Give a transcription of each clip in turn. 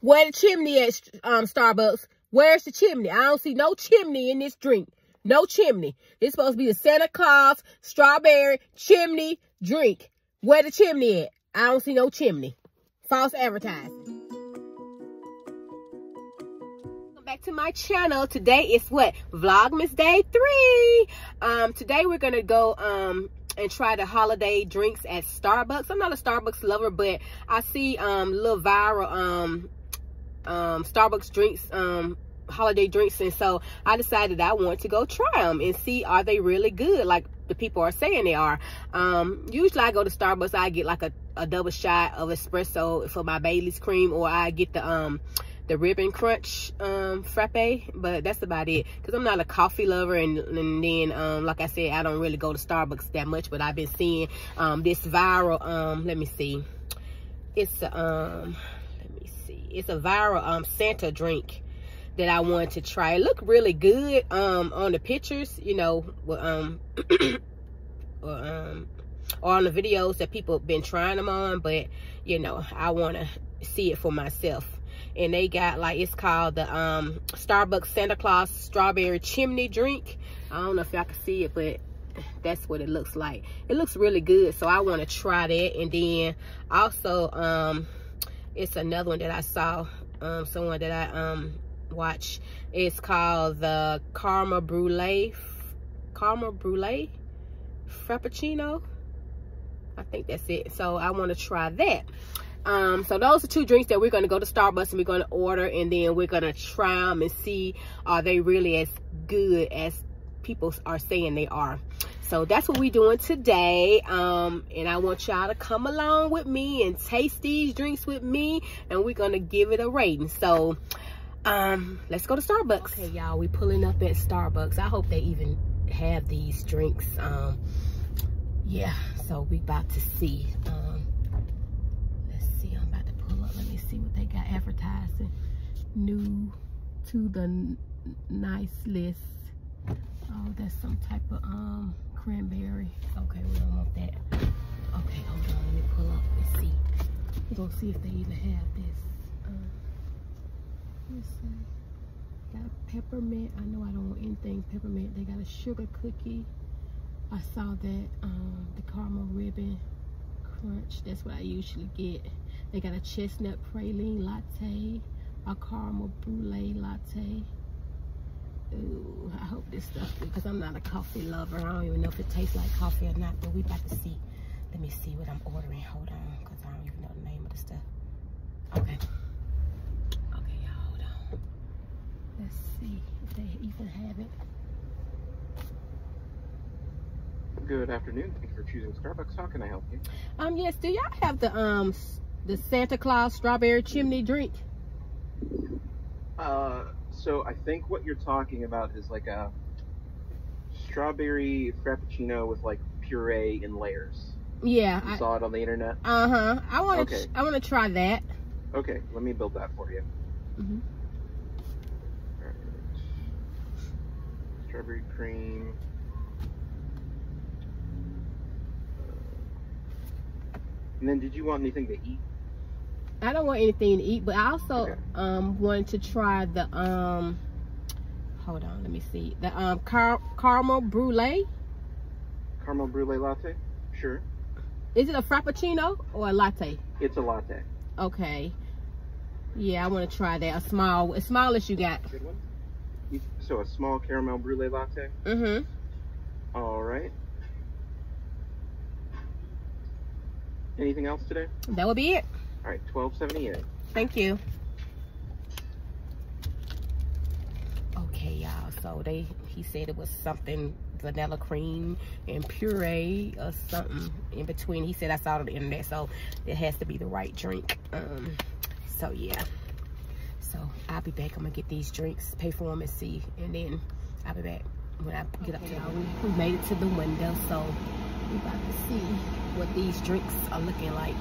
Where the chimney at, Starbucks? Where's the chimney? I don't see no chimney in this drink. No chimney. It's supposed to be the Santa Claus strawberry chimney drink. Where the chimney at? I don't see no chimney. False advertising. Welcome back to my channel. Today is what? Vlogmas Day 3. Today we're gonna go and try the holiday drinks at Starbucks. I'm not a Starbucks lover, but I see little viral Starbucks drinks, holiday drinks, and so I decided I want to go try them and see, are they really good like the people are saying they are. Usually I go to Starbucks, I get like a double shot of espresso for my Bailey's cream, or I get the Ribbon Crunch frappe, but that's about it, because I'm not a coffee lover, and then like I said, I don't really go to Starbucks that much, but I've been seeing this viral let me see, it's a it's a viral Santa drink that I wanted to try. It looked really good on the pictures, you know, or on the videos that people have been trying them on, but you know, I want to see it for myself. And they got, like, it's called the Starbucks Santa Claus strawberry chimney drink. I don't know if y'all can see it, but that's what it looks like. It looks really good, so I want to try that. And then also it's another one that I saw, someone that I watched. It's called the caramel brulee frappuccino. I think that's it. So I want to try that. So those are two drinks that we're going to go to Starbucks and we're going to order, and then we're going to try them and see, are they really as good as people are saying they are. So that's what we're doing today. And I want y'all to come along with me and taste these drinks with me, and we're going to give it a rating. So let's go to Starbucks. Okay, y'all, we pulling up at Starbucks. I hope they even have these drinks. Yeah, so we about to see. Let's see, I'm about to pull up. Let me see what they got advertising. New to the nice list. Oh, that's some type of cranberry. Okay, we don't want that. Okay, hold on, let me pull up and see. We're gonna see if they even have this. Let's see. Got peppermint. I know I don't want anything peppermint. They got a sugar cookie. I saw that the caramel ribbon crunch. That's what I usually get. They got a chestnut praline latte, a caramel brulee latte. Ooh, I hope this stuff, because I'm not a coffee lover. I don't even know if it tastes like coffee or not, but we about to see. Let me see what I'm ordering. Hold on, because I don't even know the name of the stuff. Okay. Okay, y'all, hold on. Let's see if they even have it. Good afternoon. Thank you for choosing Starbucks. How can I help you? Yes, do y'all have the Santa Claus strawberry chimney drink? So I think what you're talking about is like a strawberry frappuccino with like puree in layers. Yeah, I saw it on the internet. I want to try that. Okay, let me build that for you. Mm-hmm. All right. Strawberry cream. And then, did you want anything to eat? I don't want anything to eat, but I also wanted to try the hold on, let me see, the caramel brulee. Caramel brulee latte? Sure. Is it a frappuccino or a latte? It's a latte. Okay. Yeah, I want to try that. As small as you got. Good one. So a small caramel brulee latte? Mm-hmm. All right. Anything else today? That would be it. All right, $12.78. Thank you. Okay, y'all. So he said it was something vanilla cream and puree or something in between. He said I saw it on the internet, so it has to be the right drink. So yeah. So I'll be back. I'm gonna get these drinks, pay for them, and see, and then I'll be back when I get up to y'all. We made it to the window, so we about to see what these drinks are looking like.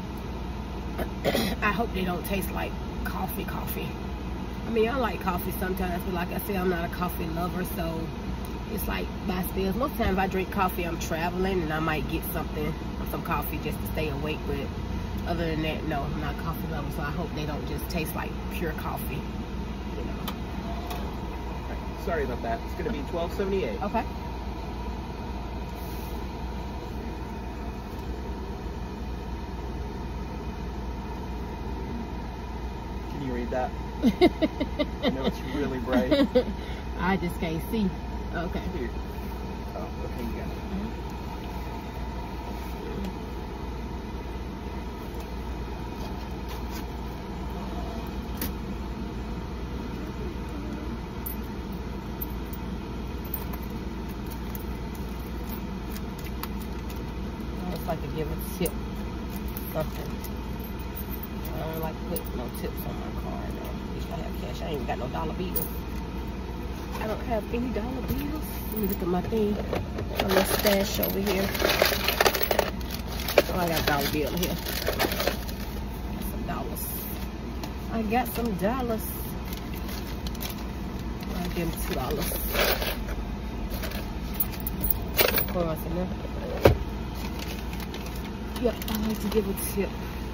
I hope they don't taste like coffee. I mean, I like coffee sometimes, but like I said, I'm not a coffee lover, so it's like by spells. Most times I drink coffee, I'm traveling, and I might get some coffee just to stay awake, but other than that, no, I'm not a coffee lover, so I hope they don't just taste like pure coffee, you know. Right, sorry about that. It's gonna be $12.78. Okay. Can you read that? I know it's really bright. I just can't see. Okay. Here. Oh, okay, you got it. I just like to give a tip. Something. I don't like to put no tips on my card. At least I have cash. I ain't even got no dollar bills. I don't have any dollar bills. Let me look at my thing. On my stash over here. Oh, I got a dollar bill here. Some dollars. I got some dollars. I'll give them $2. Coins in there. Yep, I like to give a tip.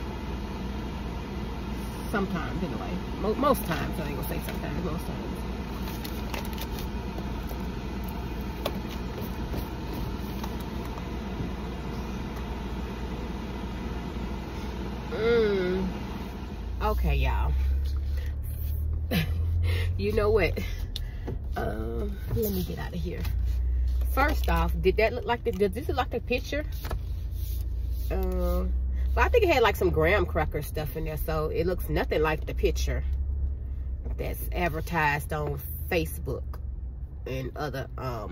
Sometimes, anyway. Most times. I ain't gonna say sometimes. Most times. Okay, y'all. You know what? Let me get out of here. First off, did that look like does this look like the picture? But I think it had like some graham cracker stuff in there, so it looks nothing like the picture that's advertised on Facebook and other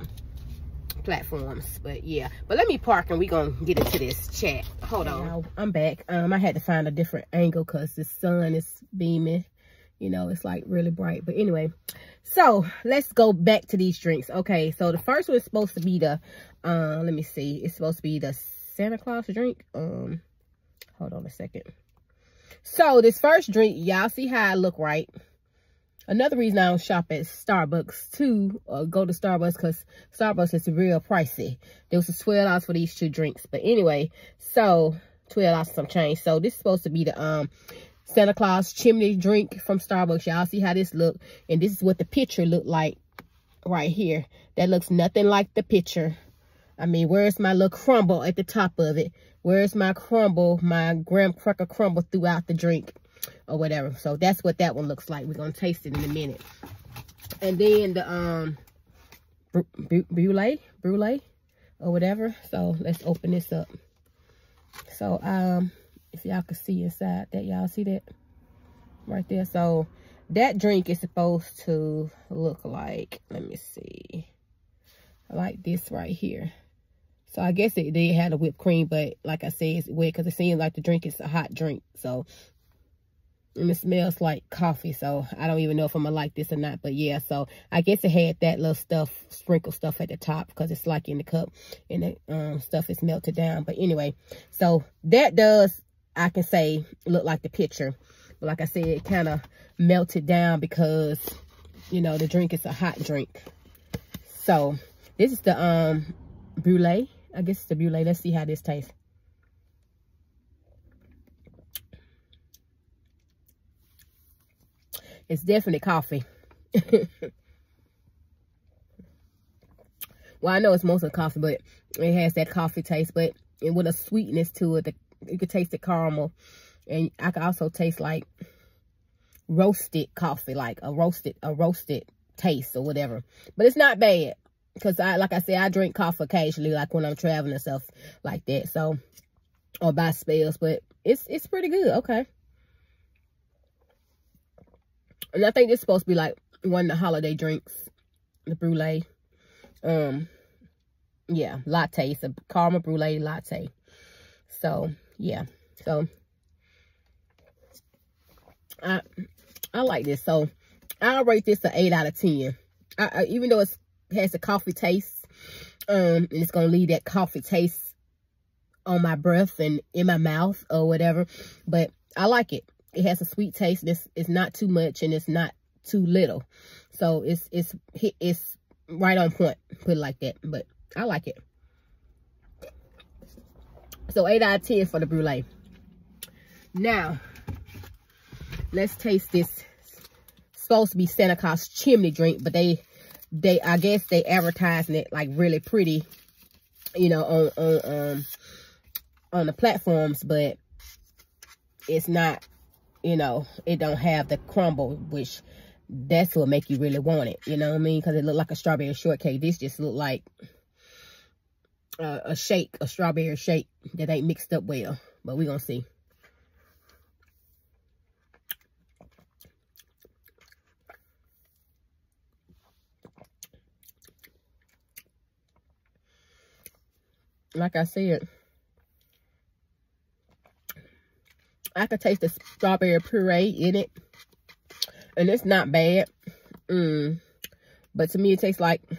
platforms. But yeah, but let me park and we gonna get into this chat. Hold on, I'm back. I had to find a different angle because the sun is beaming, you know, it's like really bright. But anyway, so let's go back to these drinks. Okay, so the first one is supposed to be the let me see, it's supposed to be the Santa Claus drink. Hold on a second. So this first drink, y'all see how I look, right? Another reason I don't shop at Starbucks too, or go to Starbucks, because Starbucks is real pricey. There was $12 for these two drinks. But anyway, so $12 some change. So this is supposed to be the Santa Claus chimney drink from Starbucks. Y'all see how this look? And this is what the picture looked like right here. That looks nothing like the picture. I mean, where's my little crumble at the top of it? Where's my crumble, my graham cracker crumble throughout the drink or whatever? So that's what that one looks like. We're going to taste it in a minute. And then the brulee or whatever. So let's open this up. So if y'all can see inside that, y'all see that right there? So that drink is supposed to look like, let me see, like this right here. So I guess it did have a whipped cream, but like I said, it's wet because it seems like the drink is a hot drink. So, and it smells like coffee. So I don't even know if I'm gonna like this or not. But yeah, so I guess it had that little stuff, sprinkle stuff at the top because it's like in the cup and the stuff is melted down. But anyway, so that does, I can say, look like the picture. But like I said, it kind of melted down because, you know, the drink is a hot drink. So this is the brulee. I guess it's the brulee. Let's see how this tastes. It's definitely coffee. Well, I know it's mostly coffee, but it has that coffee taste, but and with a sweetness to it. You could taste the caramel, and I could also taste like roasted coffee, like a roasted taste or whatever. But it's not bad. Because like I said, I drink coffee occasionally, like when I'm traveling and stuff like that. So, or by spells, but it's pretty good. Okay. And I think this is supposed to be like one of the holiday drinks, the brulee. Yeah, latte. It's a caramel brulee latte. So, yeah. So, I like this. So, I'll rate this an 8 out of 10. Even though it has a coffee taste, and it's going to leave that coffee taste on my breath and in my mouth or whatever. But I like it. It has a sweet taste. It's not too much and it's not too little. So, it's right on point. Put it like that. But I like it. So 8 out of 10 for the brulee. Now, let's taste this. It's supposed to be Santa Claus chimney drink, but I guess they advertising it like really pretty, you know, on the platforms, but it's not, you know, it don't have the crumble, which that's what make you really want it, you know what I mean? Because it looked like a strawberry shortcake. This just looked like a strawberry shake that ain't mixed up well, but we're gonna see. Like I said, I could taste the strawberry puree in it, and it's not bad. But to me, it tastes like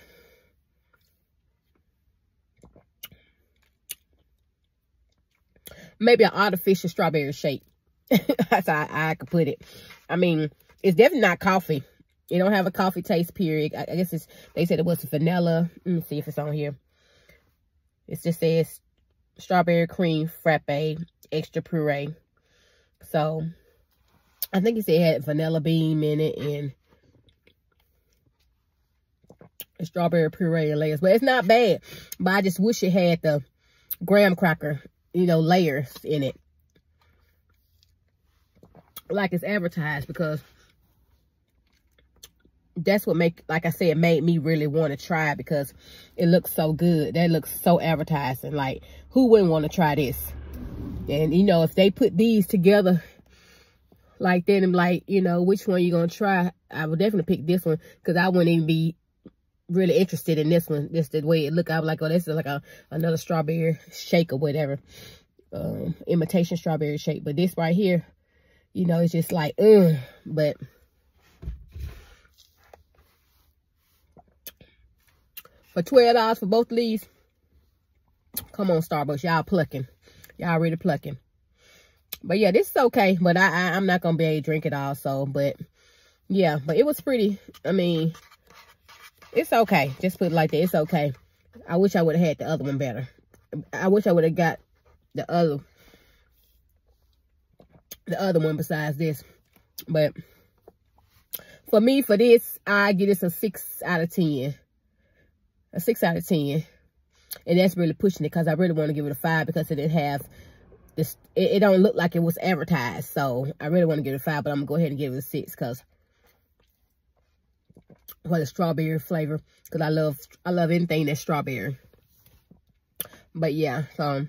maybe an artificial strawberry shake. That's how I could put it. I mean, it's definitely not coffee. It don't have a coffee taste, period. I guess they said it was vanilla. Let me see if it's on here. It just says strawberry cream frappe extra puree. So I think it said it had vanilla bean in it and strawberry puree layers. But it's not bad. But I just wish it had the graham cracker, you know, layers in it, like it's advertised, because that's what like I said, made me really want to try it, because it looks so good. That looks so advertising. Like, who wouldn't want to try this? And, you know, if they put these together like that, I'm like, you know, which one you going to try? I would definitely pick this one, because I wouldn't even be really interested in this one. Just the way it looked, I was like, oh, this is like another strawberry shake or whatever. Imitation strawberry shake. But this right here, you know, it's just like, but for $12 for both of these, come on, Starbucks, y'all plucking. Y'all really plucking. But yeah, this is okay. But I'm not going to be able to drink it all. So, but yeah, but it was pretty. I mean, it's okay. Just put it like that. It's okay. I wish I would have had the other one better. I wish I would have got the other one besides this. But for me, for this, I give this a 6 out of 10. A 6 out of 10. And that's really pushing it, because I really want to give it a 5, because it didn't have this. It don't look like it was advertised. So I really want to give it a 5, but I'm going to go ahead and give it a 6, because for the strawberry flavor, because I love anything that's strawberry. But yeah, so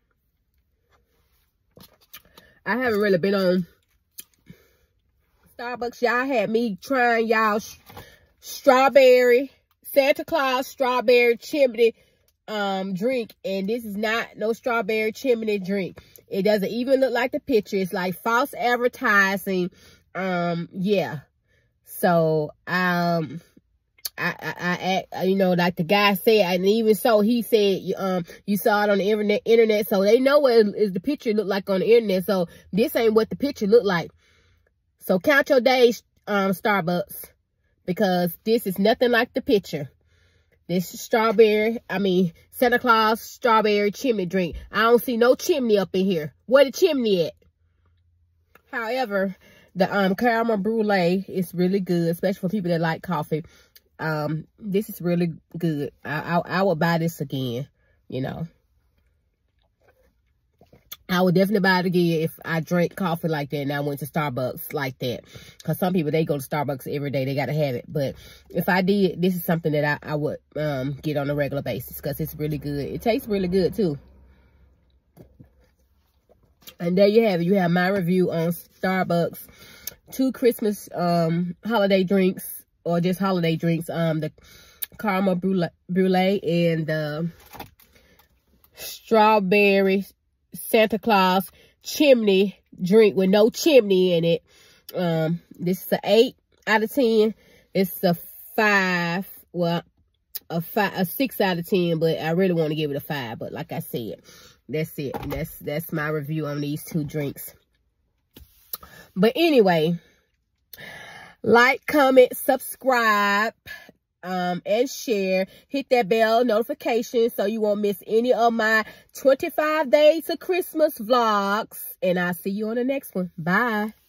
I haven't really been on Starbucks. Y'all had me trying y'all strawberry Santa Claus strawberry chimney drink, and this is not no strawberry chimney drink. It doesn't even look like the picture. It's like false advertising. Yeah. So I you know, like the guy said, and even so, he said, you saw it on the internet, so they know what the picture looked like on the internet. So this ain't what the picture looked like. So count your days, Starbucks, because this is nothing like the picture. This strawberry, Santa Claus strawberry chimney drink. I don't see no chimney up in here. Where the chimney at? However, the caramel brulee is really good, especially for people that like coffee. This is really good. I would buy this again, you know. I would definitely buy it again if I drank coffee like that and I went to Starbucks like that. Because some people, they go to Starbucks every day. They got to have it. But if I did, this is something that I would get on a regular basis, because it's really good. It tastes really good, too. And there you have it. You have my review on Starbucks 2 Christmas holiday drinks, or just holiday drinks. The caramel brulee and the strawberry Santa Claus chimney drink with no chimney in it. This is an 8 out of 10. It's a 5. Well, a 6 out of 10, but I really want to give it a 5. But like I said, that's it. That's my review on these 2 drinks. But anyway, like, comment, subscribe. and share. Hit that bell notification so you won't miss any of my 25 days to Christmas vlogs. And I'll see you on the next one. Bye.